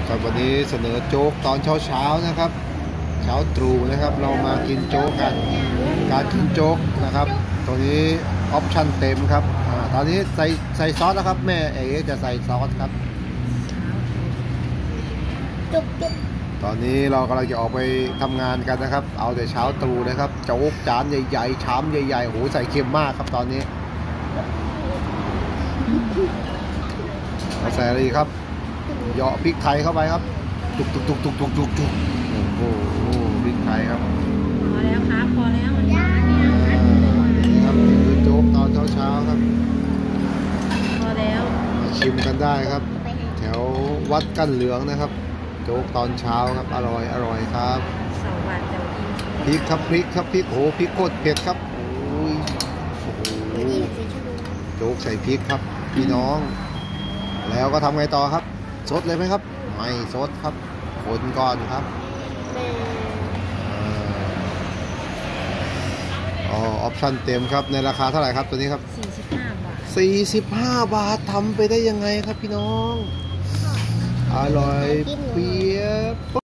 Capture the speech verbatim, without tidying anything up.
ครับวันนี้เสนอโจ๊กตอนเช้าๆนะครับเช้าตรู่นะครับเรามากินโจ๊กกันการกินโจ๊กนะครับตัวนี้ออปชั่นเต็มครับอ่าตอนนี้ใส่ใส่ซอสนะครับแม่เอ๋จะใส่ซอสครับจุกจุกตอนนี้เรากำลังจะออกไปทำงานกันนะครับเอาแต่เช้าตรู่นะครับโจ๊กจานใหญ่ๆชามใหญ่ๆโหใส่เค็มมากครับตอนนี้เราใส่อะไรครับเหยาะพริกไทยเข้าไปครับจุกจุกจุกจุกจุกจุกจุกโอ้โหพริกไทยครับพอแล้วครับพอแล้วมันมาเนี่ยครับนี่คือโจ๊กตอนเช้าๆครับพอแล้วมาชิมกันได้ครับแถววัดกั้นเหลืองนะครับโจ๊กตอนเช้าครับอร่อยอร่อยครับสองวันจะกินพริกครับพริกครับพริกโอ้พริกโคตรเผ็ดครับโอ้ยโอ้โหโจ๊กใส่พริกครับพี่น้องแล้วก็ทำไงต่อครับซดเลยไหมครับไม่ซดครับคนก่อนครับอ๋อออปชั่นเต็มครับในราคาเท่าไหร่ครับตัวนี้ครับสี่สิบห้าบาทสี่สิบห้าบาททำไปได้ยังไงครับพี่น้องอร่อยเปี๊ยบ